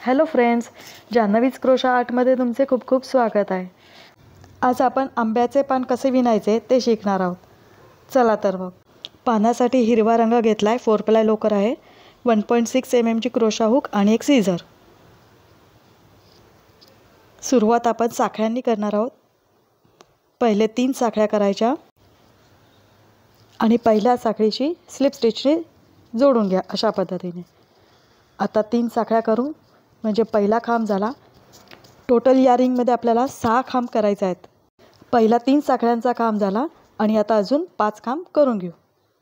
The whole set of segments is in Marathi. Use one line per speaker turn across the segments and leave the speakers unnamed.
हॅलो फ्रेंड्स, जान्हवीज क्रोशा आर्टमध्ये तुमचे खूप खूप स्वागत आहे. आज आपण आंब्याचे पान कसे विणायचे ते शिकणार आहोत. चला तर मग. पानासाठी हिरवा रंग घेतला आहे, 4 प्लाय लोकर आहे, 1.6 mm ची क्रोशा हुक आणि एक सीझर. सुरुवात आपण साखळ्यांनी करणार आहोत. पहिले 3 साखळ्या करायच्या आणि पहिल्या साखळीची स्लिप स्टिचने जोडून घ्या अशा पद्धतीने. आता 3 साखळ्या करू म्हणजे पहिला खांब झाला. टोटल या रिंगमध्ये आपल्याला 6 खांब करायचे आहेत. पहिला 3 साखळ्यांचा खांब झाला आणि आता अजून 5 खांब करून घेऊ.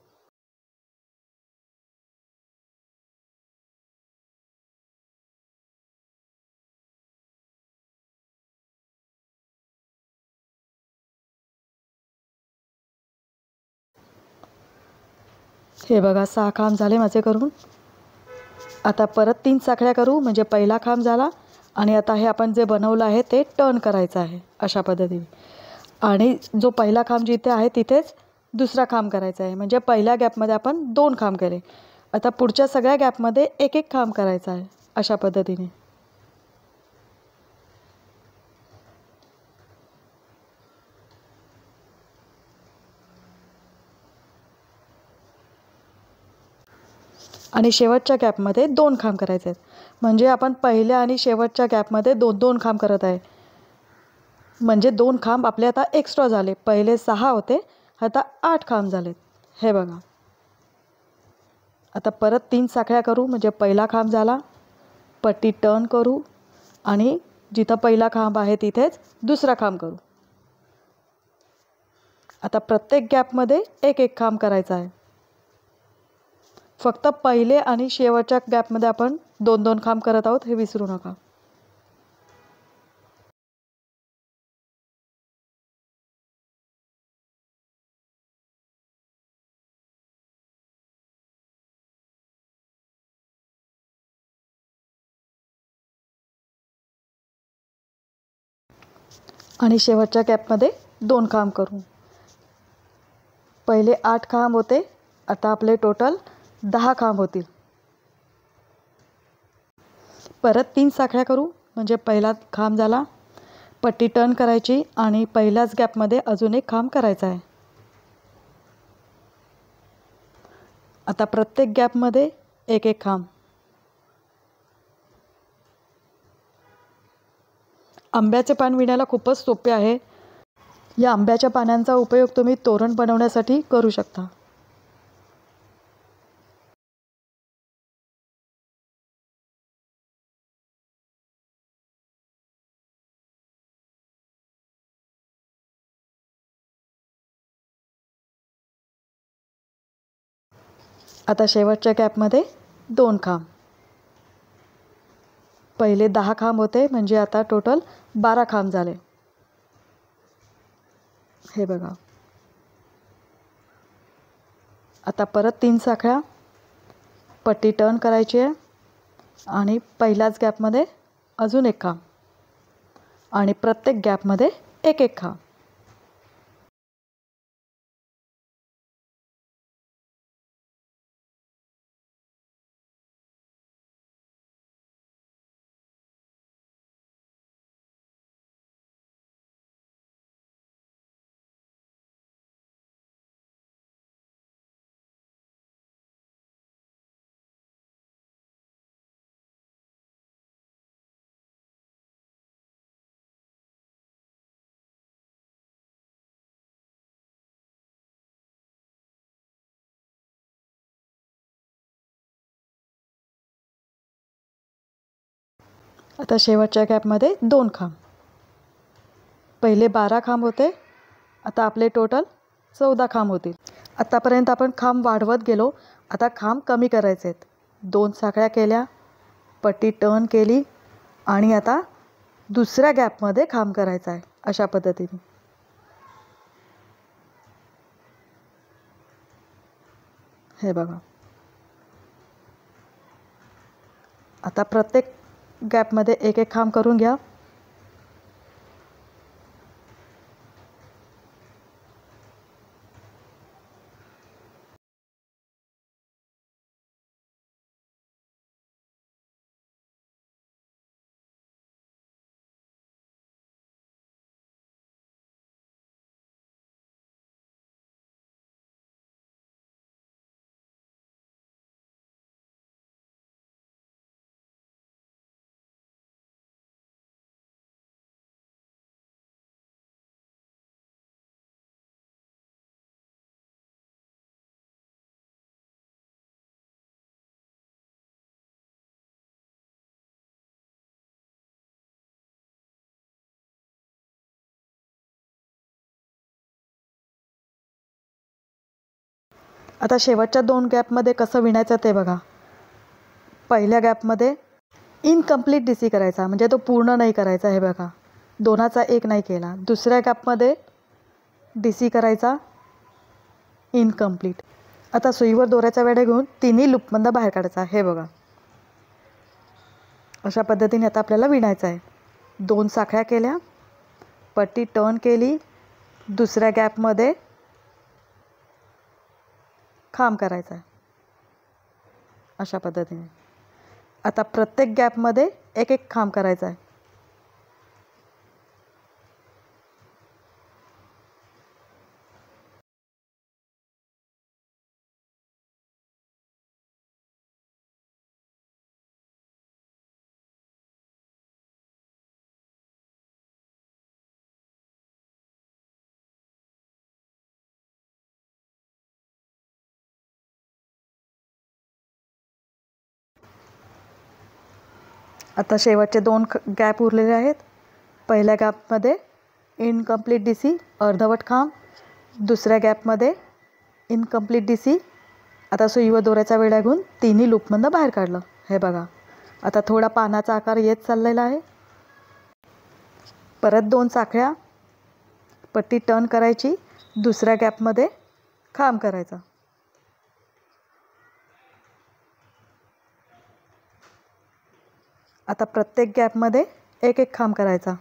हे बघा 6 खांब झाले माझे करून. आता परत 3 साखळ्या करू म्हणजे पहिला खांब झाला आणि आता हे आपण जे बनवलं आहे ते टर्न करायचं आहे अशा पद्धतीने. आणि जो पहिला खांब जिथे आहे तिथेच दुसरा खांब करायचा आहे. म्हणजे पहिल्या गॅपमध्ये आपण 2 खांब केले. आता पुढच्या सगळ्या गॅपमध्ये एक एक खांब करायचा आहे अशा पद्धतीने. आणि शेवटच्या गॅपमध्ये 2 खांब करायचे आहेत. म्हणजे आपण पहिल्या आणि शेवटच्या गॅपमध्ये 2-2 खांब करत आहे. म्हणजे 2 खांब आपले आता एक्स्ट्रा झाले. पहिले 6 होते, आता 8 खांब झालेत. हे बघा. आता परत 3 साखळ्या करू म्हणजे पहिला खांब झाला. पट्टी टर्न करू आणि जिथं पहिला खांब आहे तिथेच दुसरा खांब करू. आता प्रत्येक गॅपमध्ये एक एक खांब करायचा आहे. फक्त पहिले आणि शेवटच्या गॅपमध्ये आपण 2-2 खांब करत आहोत हे विसरू नका. आणि शेवटच्या गॅपमध्ये 2 खांब करू. पहिले 8 खांब होते, आता आपले टोटल 10 खांब होतील. परत 3 साखळ्या करू म्हणजे पहिला खांब झाला. पट्टी टर्न करायची आणि पहिल्याच गॅपमध्ये अजून एक खांब करायचा आहे. आता प्रत्येक गॅपमध्ये एक एक खांब. आंब्याचे पान विणायला खूपच सोपे आहे. या आंब्याच्या पानांचा उपयोग तुम्ही तोरण बनवण्यासाठी करू शकता. आता शेवटच्या गॅपमध्ये 2 खांब. पहिले 10 खांब होते म्हणजे आता टोटल 12 खांब झाले. हे बघा. आता परत 3 साखळ्या. पट्टी टर्न करायची आहे आणि पहिल्याच गॅपमध्ये अजून एक खांब आणि प्रत्येक गॅपमध्ये एक एक खांब. आता शेवटच्या गॅपमध्ये 2 खांब. पहिले 12 खांब होते, आता आपले टोटल 14 खांब होतील. आतापर्यंत आपण खांब वाढवत गेलो. आता खांब कमी करायचे आहेत. 2 साखळ्या केल्या, पट्टी टर्न केली आणि आता दुसऱ्या गॅपमध्ये खांब करायचा आहे अशा पद्धतीने. हे बघा. आता प्रत्येक गॅपमध्ये एक एक खांब करून घ्या. आता शेवटच्या 2 गॅपमध्ये कसं विणायचं ते बघा. पहिल्या गॅपमध्ये इनकम्प्लीट डी सी करायचा, म्हणजे तो पूर्ण नाही करायचा. हे बघा 2चा 1 नाही केला. दुसऱ्या गॅपमध्ये डी सी करायचा इनकम्प्लीट. आता सुईवर दोऱ्याचा वेढा घेऊन तिन्ही लूपमधनं बाहेर काढायचा. हे बघा अशा पद्धतीने आता आपल्याला विणायचं आहे. 2 साखळ्या केल्या, पट्टी टर्न केली, दुसऱ्या गॅपमध्ये खांब करायचा आहे अशा पद्धतीने. आता प्रत्येक गॅपमध्ये एक एक खांब करायचा आहे. आता शेवटचे 2 गॅप उरलेले आहेत. पहिल्या गॅपमध्ये इनकम्प्लीट डी सी अर्धवट खांब, दुसऱ्या गॅपमध्ये इनकम्प्लीट डी सी. आता सुईवर दोऱ्याचा वेढा घेऊन तिन्ही लूपमधनं बाहेर काढलं. हे बघा आता थोडा पानाचा आकार येत चाललेला आहे. परत 2 साखळ्या, पट्टी टर्न करायची, दुसऱ्या गॅपमध्ये खांब करायचा. आता प्रत्येक गॅपमध्ये एक एक खांब करायचा.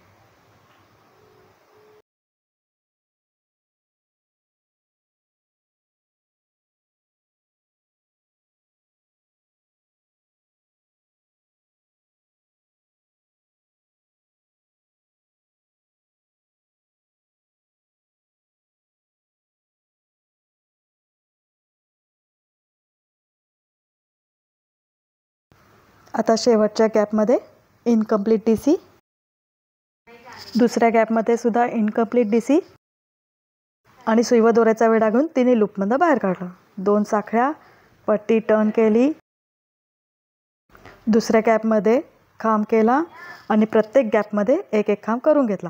आता शेवटच्या गॅपमध्ये इनकम्प्लीट डी सी, दुसऱ्या गॅपमध्ये सुद्धा इनकम्प्लीट डी सी आणि सुईवर दोऱ्याचा वेढा घेऊन तिन्ही लूपमधनं बाहेर काढलं. 2 साखळ्या, पट्टी टर्न केली, दुसऱ्या गॅपमध्ये खांब केला आणि प्रत्येक गॅपमध्ये एक एक खांब करून घेतला.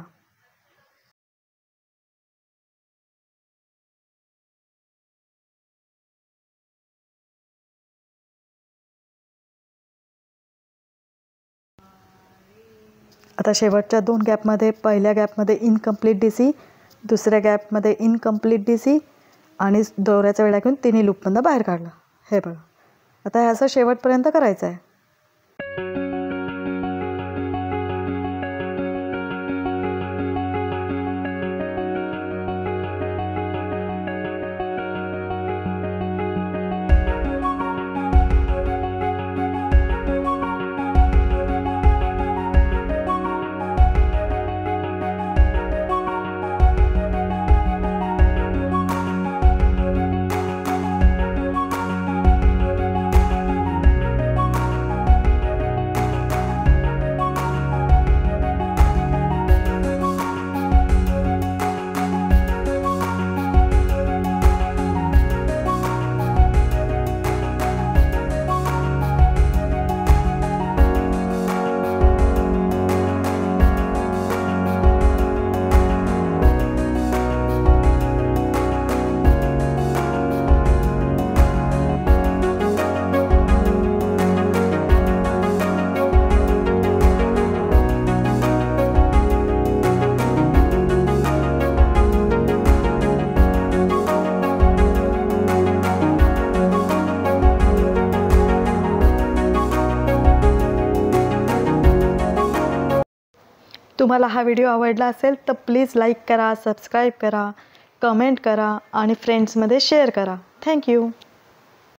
आता शेवटच्या 2 गॅपमध्ये पहिल्या गॅपमध्ये इनकम्प्लीट डी सी, दुसऱ्या गॅपमध्ये इनकम्प्लीट डी सी आणि दोऱ्याचा वेढा घेऊन तिन्ही लूपमधनं बाहेर काढलं. हे बघा आता हे असं शेवटपर्यंत करायचं आहे. तुम्हाला हा व्हिडिओ आवडला असेल तर प्लीज लाईक करा, सबस्क्राईब करा, कमेंट करा आणि फ्रेंड्समध्ये शेअर करा. थँक्यू.